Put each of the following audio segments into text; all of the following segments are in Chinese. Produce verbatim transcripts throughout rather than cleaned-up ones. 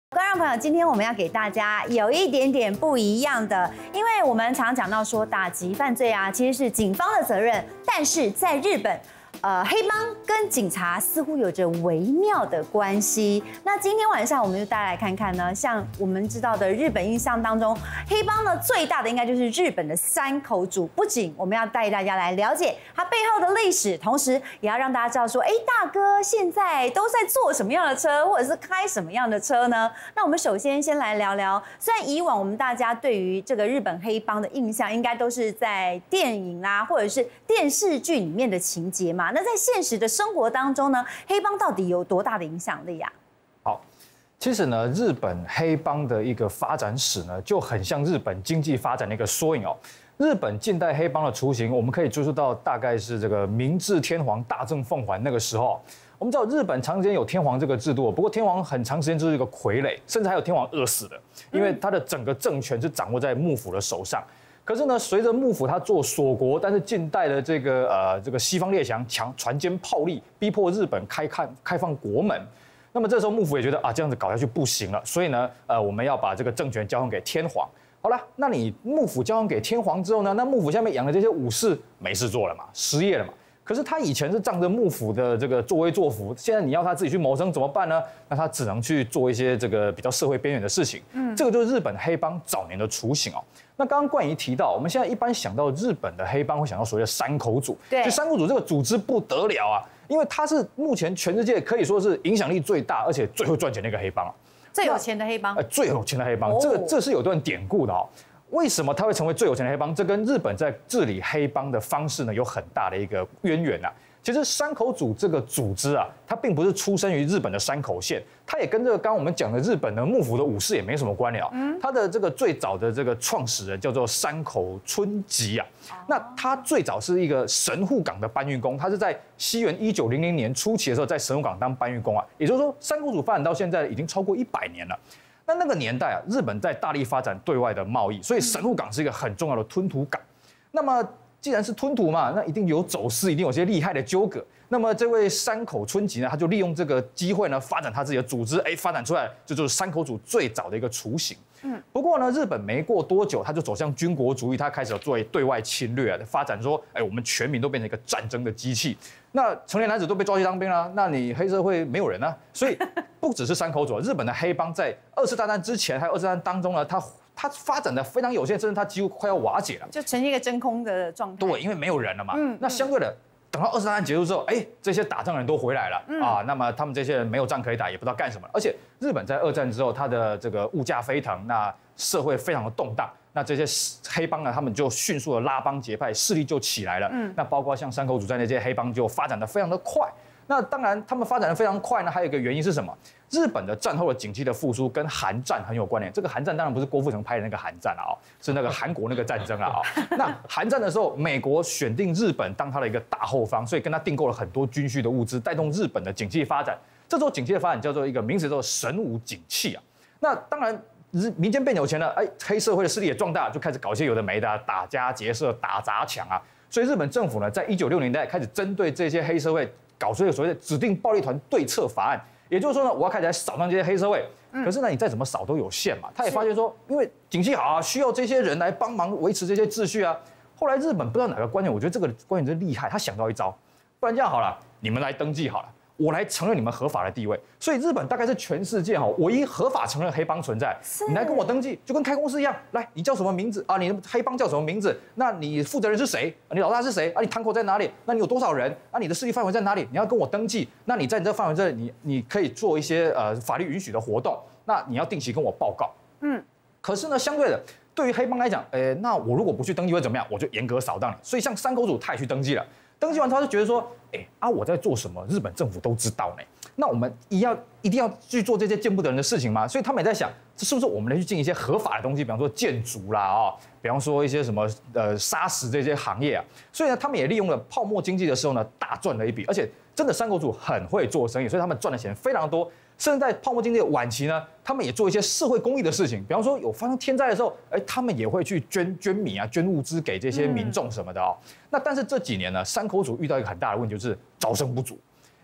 观众朋友，今天我们要给大家有一点点不一样的，因为我们常讲到说打击犯罪啊，其实是警方的责任，但是在日本。 呃，黑帮跟警察似乎有着微妙的关系。那今天晚上我们就带来看看呢，像我们知道的日本印象当中，黑帮呢最大的应该就是日本的山口组。不仅我们要带大家来了解它背后的历史，同时也要让大家知道说，哎，大哥现在都在坐什么样的车，或者是开什么样的车呢？那我们首先先来聊聊，虽然以往我们大家对于这个日本黑帮的印象，应该都是在电影啦、啊，或者是电视剧里面的情节嘛。 那在现实的生活当中呢，黑帮到底有多大的影响力啊？ 好，其实呢，日本黑帮的一个发展史呢，就很像日本经济发展的一个缩影哦。日本近代黑帮的雏形，我们可以追溯到大概是这个明治天皇大政奉还那个时候。我们知道日本长时间有天皇这个制度，不过天皇很长时间就是一个傀儡，甚至还有天皇饿死的，因为他的整个政权是掌握在幕府的手上。 可是呢，随着幕府他做锁国，但是近代的这个呃这个西方列强强船坚炮利，逼迫日本开看开放国门。那么这时候幕府也觉得啊这样子搞下去不行了，所以呢呃我们要把这个政权交还给天皇。好了，那你幕府交还给天皇之后呢，那幕府下面养的这些武士没事做了嘛，失业了嘛。 可是他以前是仗着幕府的这个作威作福，现在你要他自己去谋生怎么办呢？那他只能去做一些这个比较社会边缘的事情。嗯，这个就是日本黑帮早年的雏形哦。那刚刚冠仪提到，我们现在一般想到日本的黑帮，会想到所谓的山口组。 对， 就山口组这个组织不得了啊，因为它是目前全世界可以说是影响力最大，而且最会赚钱的一个黑帮啊。 最有钱的黑帮。 呃，最有钱的黑帮，哦、这个这是有段典故的哦。 为什么他会成为最有钱的黑帮？这跟日本在治理黑帮的方式呢有很大的一个渊源啊。其实山口组这个组织啊，它并不是出生于日本的山口县，它也跟这个刚刚我们讲的日本的幕府的武士也没什么关联啊。它的这个最早的这个创始人叫做山口春吉啊，那他最早是一个神户港的搬运工，他是在西元一九零零年初期的时候在神户港当搬运工啊，也就是说山口组发展到现在已经超过一百年了。 那那个年代啊，日本在大力发展对外的贸易，所以神户港是一个很重要的吞吐港。那么既然是吞吐嘛，那一定有走私，一定有些厉害的纠葛。那么这位山口春吉呢，他就利用这个机会呢，发展他自己的组织，哎，发展出来这就是山口组最早的一个雏形。嗯，不过呢，日本没过多久，他就走向军国主义，他开始做对外侵略啊，发展说，哎，我们全民都变成一个战争的机器。 那成年男子都被抓去当兵了，那你黑社会没有人啊？所以不只是山口组，日本的黑帮在二次大战之前还有二次大战当中呢，它它发展的非常有限，甚至它几乎快要瓦解了， 就呈现一个真空的状态。 对，因为没有人了嘛。嗯，那相对的，等到二次大战结束之后，哎，这些打仗人都回来了、嗯、啊，那么他们这些人没有仗可以打，也不知道干什么。而且日本在二战之后，它的这个物价飞腾，那社会非常的动荡。 那这些黑帮呢，他们就迅速的拉帮结派，势力就起来了。嗯，那包括像山口组在内这些黑帮就发展的非常的快。那当然，他们发展的非常快呢，还有一个原因是什么？日本的战后的景气的复苏跟韩战很有关联。这个韩战当然不是郭富城拍的那个韩战啊，哦，是那个韩国那个战争啊，哦。那韩战的时候，美国选定日本当他的一个大后方，所以跟他订购了很多军需的物资，带动日本的景气发展。这种景气的发展叫做一个名词，叫做神武景气啊。那当然。 民间变有钱了，哎，黑社会的势力也壮大，就开始搞一些有的没的，打家劫舍、打砸抢啊。所以日本政府呢，在一九六零年代开始针对这些黑社会搞出一个所谓的指定暴力团对策法案。也就是说呢，我要开始来扫荡这些黑社会。可是呢，你再怎么扫都有限嘛。他也发现说，因为景气好啊，需要这些人来帮忙维持这些秩序啊。后来日本不知道哪个官员，我觉得这个官员真厉害，他想到一招，不然这样好了，你们来登记好了。 我来承认你们合法的地位，所以日本大概是全世界哈唯一合法承认黑帮存在。你来跟我登记，就跟开公司一样。来，你叫什么名字啊？你的黑帮叫什么名字？那你负责人是谁？你老大是谁？啊，你堂口在哪里？那你有多少人？啊，你的势力范围在哪里？你要跟我登记。那你在你这范围这里，你你可以做一些呃法律允许的活动。那你要定期跟我报告。嗯。可是呢，相对的，对于黑帮来讲，呃，那我如果不去登记会怎么样？我就严格扫荡你。所以像山口组他也去登记了。 登记完，他就觉得说，哎啊，我在做什么，日本政府都知道呢。那我们一要一定要去做这些见不得人的事情吗？所以他们也在想，这是不是我们来去进一些合法的东西，比方说建筑啦，哦，比方说一些什么呃砂石这些行业啊。所以呢，他们也利用了泡沫经济的时候呢，大赚了一笔，而且真的山口组很会做生意，所以他们赚的钱非常多。 甚至在泡沫经济的晚期呢，他们也做一些社会公益的事情，比方说有发生天灾的时候，哎，他们也会去捐捐米啊、捐物资给这些民众什么的哦。嗯、那但是这几年呢，山口组遇到一个很大的问题，就是招生不足。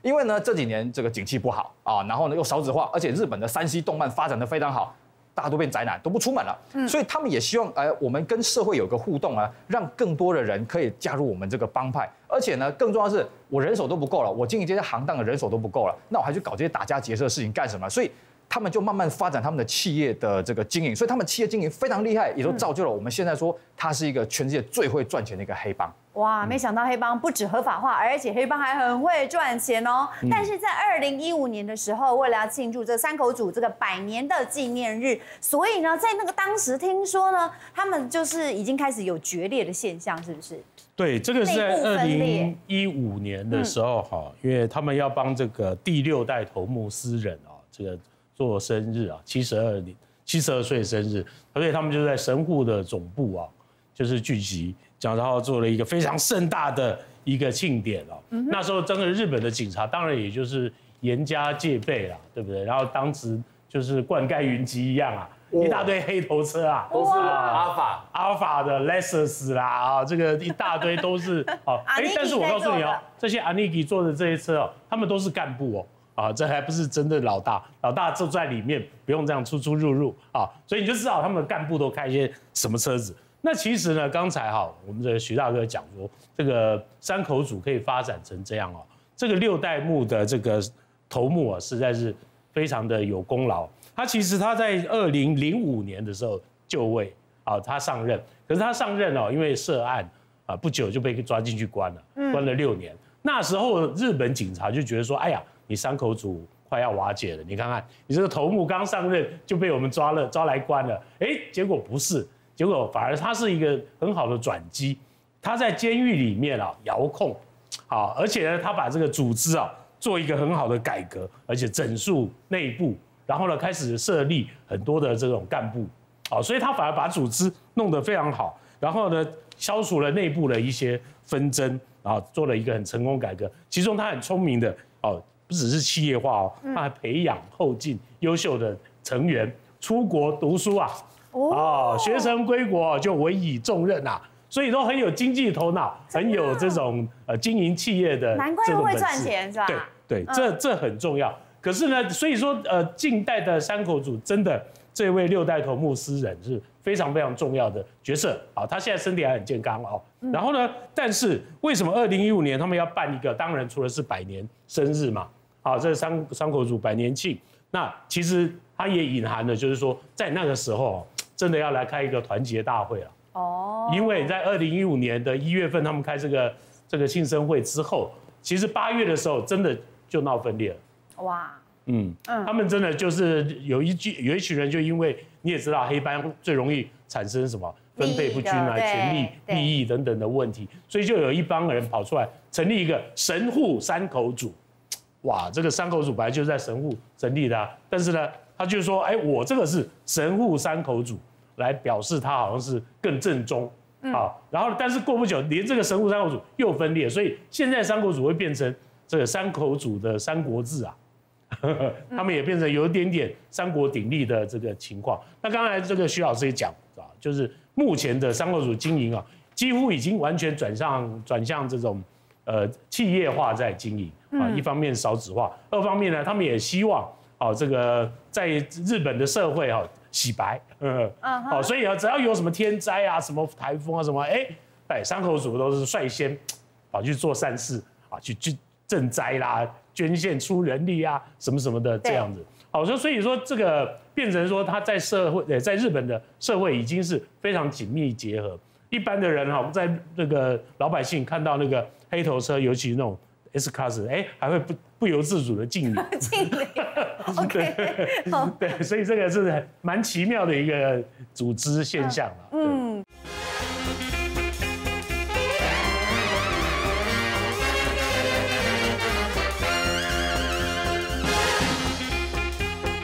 因为呢这几年这个景气不好啊，然后呢又少子化，而且日本的三 C 动漫发展的非常好。大家都变宅男，都不出门了，嗯、所以他们也希望，呃，我们跟社会有个互动啊，让更多的人可以加入我们这个帮派。而且呢，更重要的是，我人手都不够了，我经营这些行当的人手都不够了，那我还去搞这些打家劫舍的事情干什么？所以他们就慢慢发展他们的企业的这个经营，所以他们企业经营非常厉害，也都造就了我们现在说它是一个全世界最会赚钱的一个黑帮。 哇，没想到黑帮不止合法化，而且黑帮还很会赚钱哦。嗯、但是在二零一五年的时候，为了要庆祝这山口组这个百年的纪念日，所以呢，在那个当时听说呢，他们就是已经开始有决裂的现象，是不是？ 对，这个是在二零一五年的时候哈，嗯、因为他们要帮这个第六代头目私人啊，这个做生日啊，七十二七十二岁生日，所以他们就在神户的总部啊，就是聚集。然后做了一个非常盛大的一个庆典哦，嗯、那时候整个日本的警察当然也就是严加戒备啦，对不对？然后当时就是灌溉云集一样啊，一大堆黑头车啊， 都是阿尔法、 阿尔法的 Lexus 啦啊，这个一大堆都是哦。哎，但是我告诉你哦，这些 Aniki 坐的这些车哦，他们都是干部哦。啊，这还不是真的老大，老大就在里面，不用这样出出入入啊，所以你就知道他们的干部都开一些什么车子。那其实呢，刚才哈，我们的徐大哥讲说，这个山口组可以发展成这样哦，这个六代目的这个头目啊，实在是非常的有功劳。他其实他在二零零五年的时候就位啊，他上任，可是他上任哦，因为涉案啊，不久就被抓进去关了，关了六年。那时候日本警察就觉得说，哎呀，你山口组快要瓦解了，你看看，你这个头目刚上任就被我们抓了，抓来关了，哎，结果不是。结果反而他是一个很好的转机，他在监狱里面啊遥控，好，而且呢他把这个组织啊做一个很好的改革，而且整肃内部，然后呢开始设立很多的这种干部，好，所以他反而把组织弄得非常好，然后呢消除了内部的一些纷争，然后做了一个很成功改革。其中他很聪明的哦，不只是企业化哦，他还培养后进优秀的成员出国读书啊。哦，学成归国就委以重任啊，所以都很有经济头脑，很有这种呃经营企业的， 难怪会赚钱是吧？ 对对，嗯、这这很重要。可是呢，所以说呃，近代的山口组真的这位六代头目私人是非常非常重要的角色啊，他现在身体还很健康哦。嗯、然后呢，但是为什么二零一五年他们要办一个？当然除了是百年生日嘛，啊，这山山口组百年庆，那其实它也隐含了就是说，在那个时候。真的要来开一个团结大会了哦，因为在二零一五年的一月份，他们开这个这个庆生会之后，其实八月的时候真的就闹分裂了。哇，嗯嗯，他们真的就是有一句有一群人，就因为你也知道，黑帮最容易产生什么分配不均啊、权力、利益等等的问题，所以就有一帮人跑出来成立一个神户山口组。哇，这个山口组本来就是在神户成立的、啊，但是呢，他就说，哎，我这个是神户山口组。来表示他好像是更正宗，好，然后但是过不久，连这个神户山口组又分裂，所以现在山口组会变成这个山口组的三国志啊，他们也变成有一点点三国鼎立的这个情况。那刚才这个徐老师也讲啊，就是目前的山口组经营啊，几乎已经完全转向转向这种呃企业化在经营啊，一方面少子化，二方面呢，他们也希望啊这个在日本的社会啊。洗白，嗯，好，所以啊，只要有什么天灾啊、什么台风啊、什么，哎，哎，山口组都是率先跑去做善事啊，去去赈灾啦、捐献出人力啊，什么什么的这样子。好，所以所以说这个变成说他在社会，在日本的社会已经是非常紧密结合。一般的人哈，在那个老百姓看到那个黑头车，尤其那种 S Class， 哎，还会不不由自主的敬礼。 敬礼。OK， 对，对，所以这个是蛮奇妙的一个组织现象了。嗯。